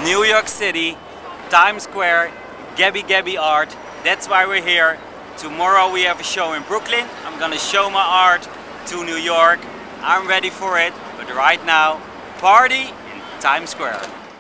New York City, Times Square, gabyGaby art. That's why we're here. Tomorrow we have a show in Brooklyn. I'm gonna show my art to New York. I'm ready for it, but right now, party in Times Square.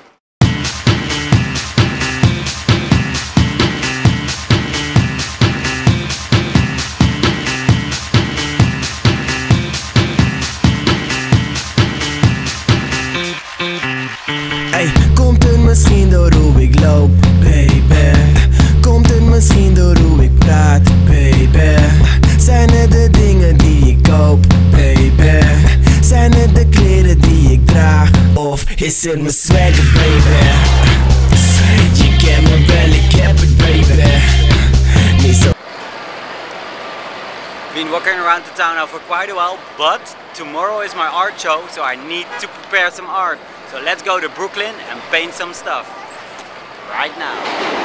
Hey, komt het misschien door hoe ik loop, baby? Komt het misschien door hoe ik praat, baby? Zijn het de dingen die ik koop, baby? Zijn het de kleren die ik draag? Of is het mijn swagger, baby? Je kent me wel, ik heb het, baby. Niet zo. Been walking around the town now for quite a while, but tomorrow is my art show, so I need to prepare some art. So let's go to Brooklyn and paint some stuff right now.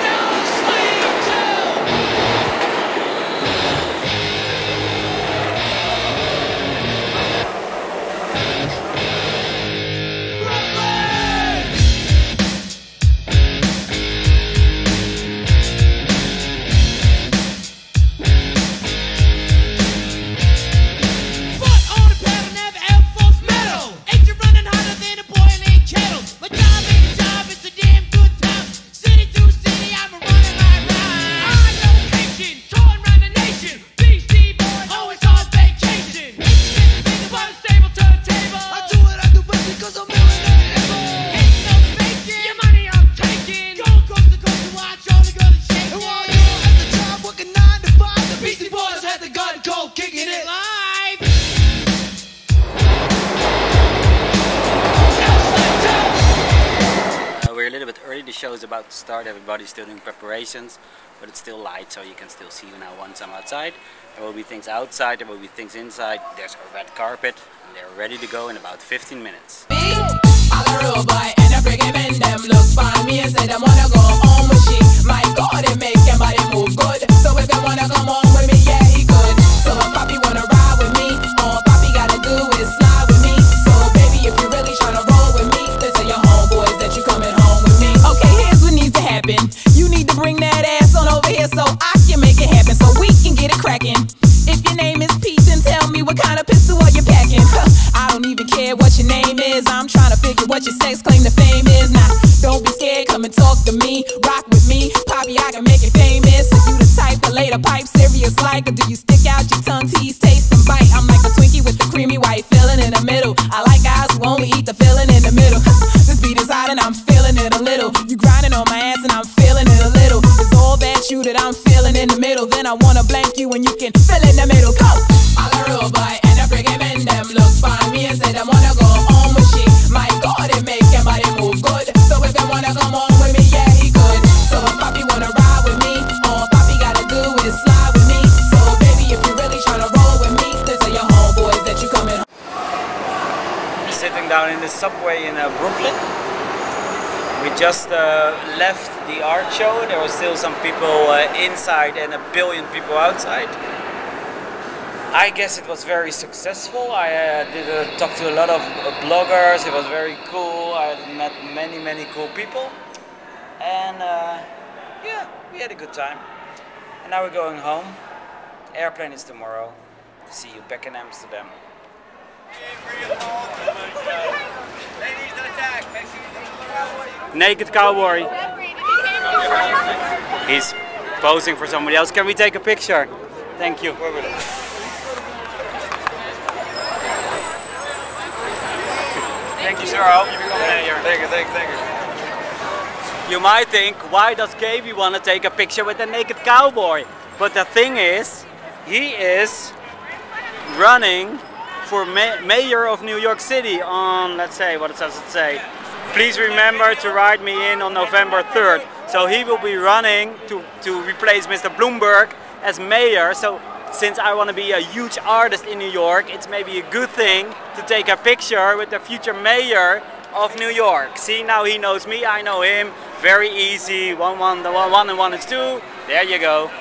We're a little bit early, the show is about to start, everybody's still doing preparations, but it's still light, so you can still see now once I'm outside. There will be things outside, there will be things inside, there's a red carpet, and they're ready to go in about 15 minutes. I'm a real boy and a freaking man, them looks fine, me and say them wanna go home with she. My God, it make your body move good, so if you wanna come home with me, yeah, he could. So if Poppy wanna ride with me, all Poppy gotta do is slide with me. So baby, if you really tryna roll with me, then tell your homeboys that you coming home with me. Okay, here's what needs to happen. You need to bring that ass on over here so I can make it happen, so we can get it cracking. If your name is Pete, then tell me what kind of pistol are you packing? I don't even care what your name is, I'm trying to figure what your sex claim to fame is. Now, don't be scared, come and talk to me, rock with me, Poppy, I can make it famous. If you the type to lay the pipe serious like, or do you stick out your tongue, tease, taste and bite? I'm like a Twinkie with the creamy white filling in the middle. I like guys who only eat the filling in the middle. This beat is hot and I'm feeling it a little. You grinding on my ass and I'm feeling it a little. It's all that you that I'm feeling in the middle. Then I wanna blank you and you can fill in the middle. Go! I'm a real boy and a freaking man, them look fine. Me and say them wanna go home with she. My God, it make your body move good. So if you wanna come home with me, yeah, he could. So if Poppy wanna ride with me, all Poppy gotta do is slide with me. So baby, if you really tryna roll with me, then tell your homeboys that you coming home. Sitting down in the subway in Brooklyn. We just left the art show. There were still some people inside and a billion people outside. I guess it was very successful. I did talk to a lot of bloggers. It was very cool. I met many cool people. And yeah, we had a good time. And now we're going home. Airplane is tomorrow. See you back in Amsterdam. Naked cowboy. He's posing for somebody else. Can we take a picture? Thank you. Thank you, sir. I hope you become mayor. Thank you. You might think, why does Gaby want to take a picture with a naked cowboy? But the thing is, he is running for mayor of New York City on, let's say, what does it say? Please remember to write me in on November 3rd. So he will be running to replace Mr. Bloomberg as mayor. So since I want to be a huge artist in New York, it's maybe a good thing to take a picture with the future mayor of New York. See, now he knows me, I know him. Very easy. 1 and 1 is 2. There you go.